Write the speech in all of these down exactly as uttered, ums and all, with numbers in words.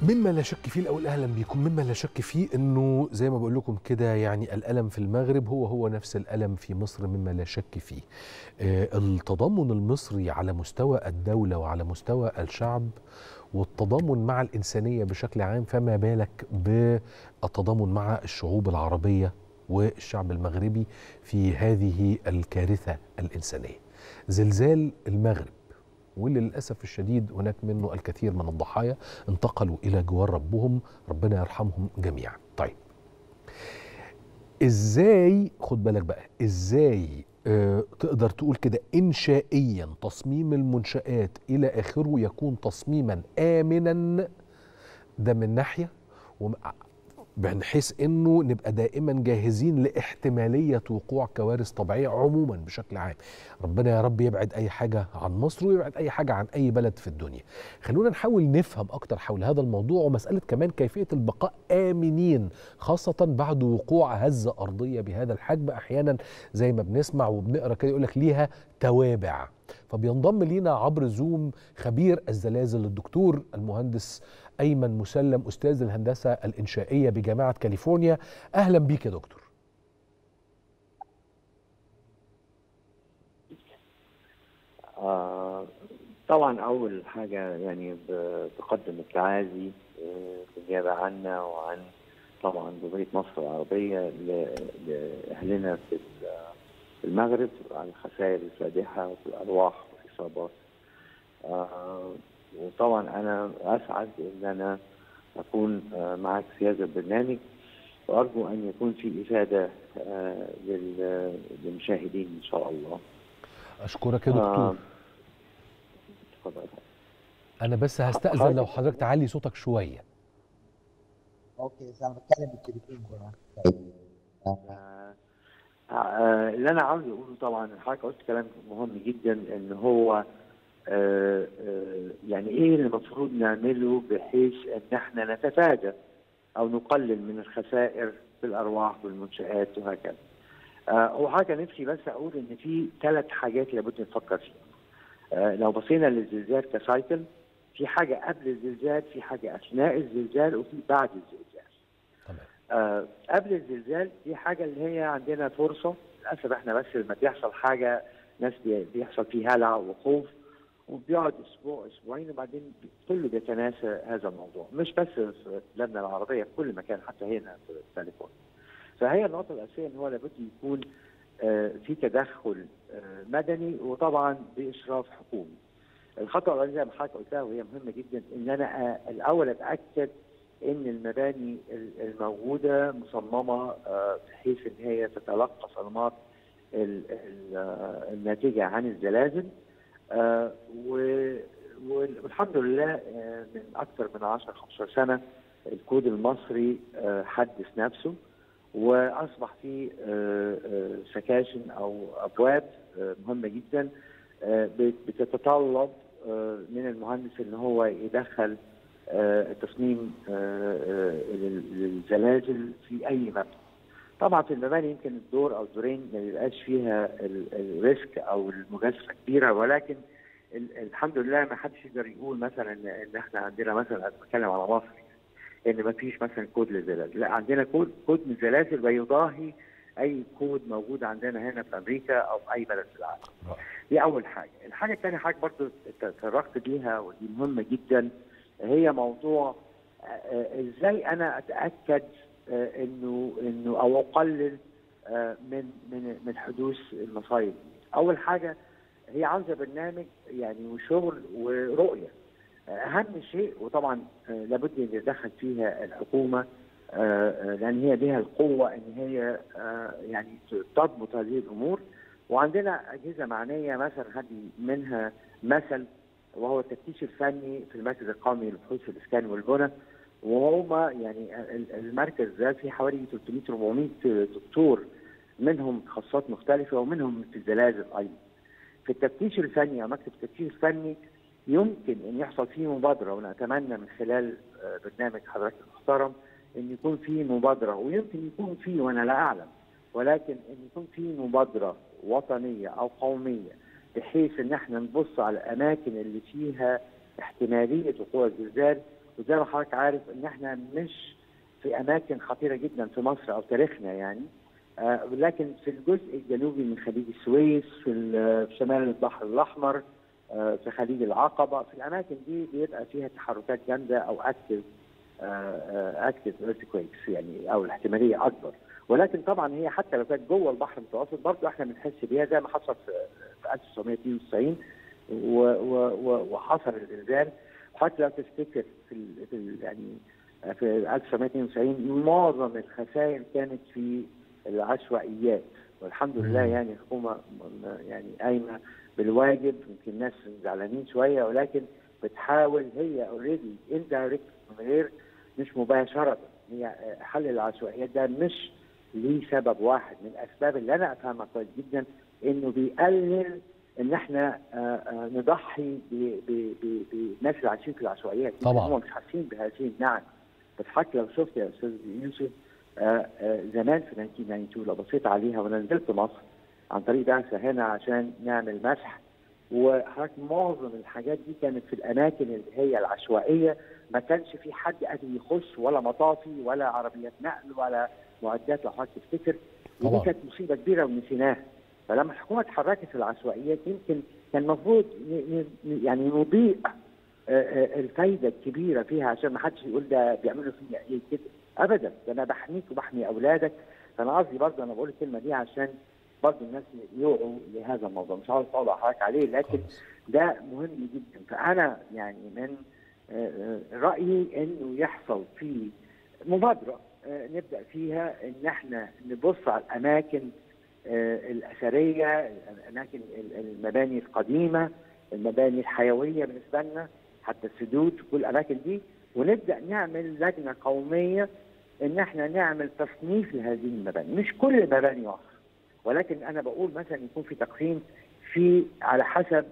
مما لا شك فيه الأول أهلا بيكم. مما لا شك فيه أنه زي ما بقول لكم كده، يعني الألم في المغرب هو هو نفس الألم في مصر، مما لا شك فيه. آه التضامن المصري على مستوى الدولة وعلى مستوى الشعب، والتضامن مع الإنسانية بشكل عام، فما بالك بالتضامن مع الشعوب العربية والشعب المغربي في هذه الكارثة الإنسانية. زلزال المغرب، واللي للأسف الشديد هناك منه الكثير من الضحايا انتقلوا إلى جوار ربهم، ربنا يرحمهم جميعا. طيب إزاي، خد بالك بقى، إزاي آه تقدر تقول كده إنشائيا تصميم المنشآت إلى آخره يكون تصميما آمنا؟ ده من ناحية، بحيث انه نبقى دائما جاهزين لاحتماليه وقوع كوارث طبيعيه عموما بشكل عام. ربنا يا رب يبعد اي حاجه عن مصر ويبعد اي حاجه عن اي بلد في الدنيا. خلونا نحاول نفهم اكتر حول هذا الموضوع، ومساله كمان كيفيه البقاء امنين، خاصه بعد وقوع هزه ارضيه بهذا الحجم. احيانا زي ما بنسمع وبنقرا كده يقول لك ليها توابع. فبينضم لينا عبر زوم خبير الزلازل الدكتور المهندس أيمن مسلم، أستاذ الهندسة الإنشائية بجامعة كاليفورنيا. أهلا بيك يا دكتور. آه طبعا أول حاجة يعني بقدم التعازي بالنيابة عنا وعن طبعا جمهورية مصر العربية لأهلنا في المغرب عن الخسائر الفادحة وفي الأرواح والإصابات. آه وطبعا أنا أسعد إن أنا أكون معك في هذا البرنامج، وأرجو أن يكون في إفادة للمشاهدين إن شاء الله. أشكرك يا دكتور. اتفضل. آه أنا بس هستأذن لو حضرتك تعلي صوتك شوية. أوكي، أنا بتكلم بالتليفون كمان. اللي أنا عاوز أقوله طبعا، حضرتك قلت كلام مهم جدا، إن هو آه آه يعني ايه اللي المفروض نعمله بحيث ان احنا نتفادى او نقلل من الخسائر في الارواح والمنشآت وهكذا. آه هو حاجه نفسي بس اقول ان في ثلاث حاجات لابد نفكر فيها. آه لو بصينا للزلزال كسايكل، في حاجه قبل الزلزال، في حاجه اثناء الزلزال، وفي بعد الزلزال. آه قبل الزلزال دي حاجه اللي هي عندنا فرصه. للاسف احنا بس لما بيحصل حاجه ناس بيحصل فيه هلع وخوف، وبيقعد اسبوع اسبوعين وبعدين كله بيتناسى هذا الموضوع، مش بس في بلادنا العربيه، في كل مكان حتى هنا في كاليفورنيا. فهي النقطه الاساسيه ان هو لابد يكون آه في تدخل آه مدني، وطبعا باشراف حكومي. الخطوه الاولانيه زي ما حضرتك قلتها وهي مهمه جدا، ان انا الاول اتاكد ان المباني الموجوده مصممه آه بحيث ان هي تتلقى صدمات الناتجه عن الزلازل. آه والحمد لله آه من اكثر من عشرة خمستاشر سنه الكود المصري آه حدث نفسه، واصبح فيه آه آه سكاشن او ابواب آه مهمه جدا آه بتتطلب آه من المهندس ان هو يدخل آه تصميم آه آه للزلازل في اي مبنى. طبعا في المباني يمكن الدور او الدورين ما يبقاش فيها الريسك او المجازفه كبيره، ولكن الحمد لله ما حدش يقدر يقول مثلا ان احنا عندنا مثلا، بتكلم على مصر يعني، ان ما فيش مثلا كود للزلازل. لا، عندنا كود كود للزلازل ويضاهي اي كود موجود عندنا هنا في امريكا او في اي بلد في العالم. دي اول حاجه. الحاجه الثانيه حاجه برضه تطرقت بيها ودي مهمه جدا، هي موضوع ازاي انا اتاكد انه انه او اقلل من من من حدوث المصايب. اول حاجه هي عاوزه برنامج يعني وشغل ورؤيه. اهم شيء، وطبعا لابد ان يتدخل فيها الحكومه لان هي بها القوه ان هي يعني تضبط هذه الامور. وعندنا اجهزه معنيه، مثلا هذه منها مثل وهو التفتيش الفني في المركز القومي للبحوث الاسكان والبنى، وهما يعني المركز ده فيه حوالي ثلاثمائة أربعمائة دكتور، منهم تخصصات مختلفه ومنهم في الزلازل ايضا. في التفتيش الفني او مكتب التفتيش الفني يمكن ان يحصل فيه مبادره، ونتمنى من خلال برنامج حضرتك المحترم ان يكون فيه مبادره، ويمكن يكون فيه وانا لا اعلم، ولكن ان يكون فيه مبادره وطنيه او قوميه بحيث ان احنا نبص على الاماكن اللي فيها احتماليه وقوع الزلزال وزي ما حضرتك عارف ان احنا مش في اماكن خطيره جدا في مصر او تاريخنا يعني، آه لكن في الجزء الجنوبي من خليج السويس، في, في شمال البحر الاحمر، آه في خليج العقبه، في الاماكن دي بيبقى فيها تحركات جامده او اكتف اكتف ايرثكويكس يعني، او الاحتماليه اكبر. ولكن طبعا هي حتى لو كانت جوه البحر المتوسط برضه احنا بنحس بيها زي ما حصل في ألف وتسعمائة واثنين وتسعين وحصل الزلزال. حتى لو تفتكر في, في يعني في ألف وتسعمائة واثنين وتسعين معظم الخسائر كانت في العشوائيات، والحمد لله يعني الحكومه يعني قايمه بالواجب. يمكن الناس زعلانين شويه، ولكن بتحاول هي اوريدي اندايركت من غير مش مباشره. هي حل العشوائيات ده مش ليه سبب واحد من الاسباب اللي انا افهمها كويس جدا، انه بيقلل ان احنا نضحي بالناس اللي عايشين في العشوائيات. طبعا هم مش حاسين بهذه النعم. بس حتى لو شفت يا استاذ يوسف آآ آآ زمان في ألف وتسعمائة واثنين وتسعين لو بصيت عليها، وانا نزلت مصر عن طريق بعثه هنا عشان نعمل مسح، وحضرتك معظم الحاجات دي كانت في الاماكن اللي هي العشوائيه، ما كانش في حد قادر يخش، ولا مطافي ولا عربيات نقل ولا معدات لو حضرتك تفتكر. ودي كانت مصيبه كبيره ونسيناها. فلما الحكومه اتحركت في العشوائيات يمكن كان المفروض يعني نضيء الفايده الكبيره فيها، عشان ما حدش يقول ده بيعملوا فينا ايه كده. ابدا، ده انا بحميك وبحمي اولادك. فانا قصدي برضه انا بقول الكلمه دي عشان برضه الناس يوعوا لهذا الموضوع. مش عاوز اطول حضرتك عليه، لكن ده مهم جدا. فانا يعني من رايي انه يحصل في مبادره نبدا فيها ان احنا نبص على الاماكن الاثريه، الاماكن المباني القديمه، المباني الحيويه بالنسبه لنا، حتى السدود، كل الاماكن دي، ونبدا نعمل لجنه قوميه ان احنا نعمل تصنيف لهذه المباني. مش كل المباني مصر، ولكن انا بقول مثلا يكون في تقسيم في على حسب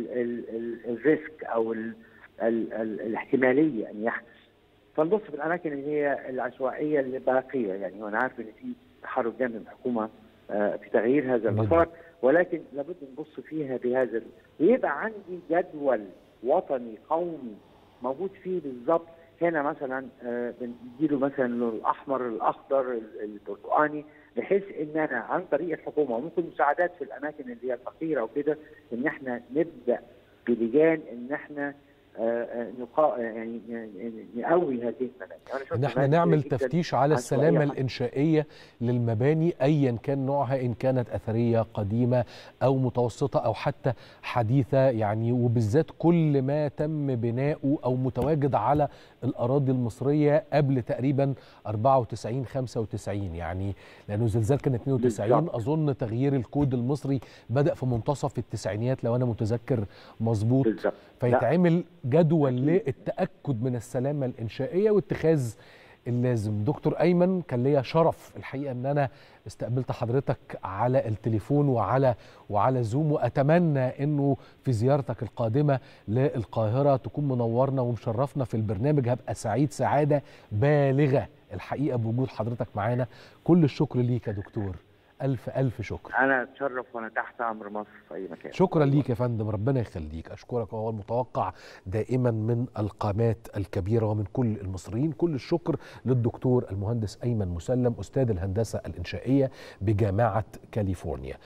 الريسك او ال ال ال الاحتماليه ان يحدث. فنبص في الاماكن اللي هي العشوائيه اللي باقيه يعني، وانا عارف ان في تحرك جامد من الحكومه في تغيير هذا المسار، ولكن لابد نبص فيها بهذا، ويبقى عندي جدول وطني قومي موجود فيه بالظبط. هنا مثلا بنديله مثلا الاحمر، الاخضر، البرتقاني، بحيث ان انا عن طريق الحكومه وممكن مساعدات في الاماكن اللي هي الفقيره وكده، ان احنا نبدا بلجان ان احنا نقا يعني نقوي هذه المباني. ان احنا نعمل تفتيش على السلامه الانشائيه للمباني ايا كان نوعها، ان كانت اثريه قديمه او متوسطه او حتى حديثه يعني، وبالذات كل ما تم بناؤه او متواجد على الاراضي المصريه قبل تقريبا أربعة وتسعين خمسة وتسعين يعني، لانه الزلزال كان اثنين وتسعين. بالزبط. اظن تغيير الكود المصري بدا في منتصف التسعينيات لو انا متذكر مظبوط. فيتعمل جدول للتأكد من السلامة الإنشائية واتخاذ اللازم. دكتور أيمن، كان ليا شرف الحقيقة أن أنا استقبلت حضرتك على التليفون وعلى وعلى زوم، وأتمنى أنه في زيارتك القادمة للقاهرة تكون منورنا ومشرفنا في البرنامج. هبقى سعيد سعادة بالغة الحقيقة بوجود حضرتك معانا. كل الشكر ليك يا دكتور، ألف ألف شكر. أنا أتشرف وأنا تحت أمر مصر في أي مكان. شكرا ليك يا فندم، ربنا يخليك. أشكرك، وهو المتوقع دائما من القامات الكبيرة ومن كل المصريين. كل الشكر للدكتور المهندس أيمن مسلم، أستاذ الهندسة الإنشائية بجامعة كاليفورنيا.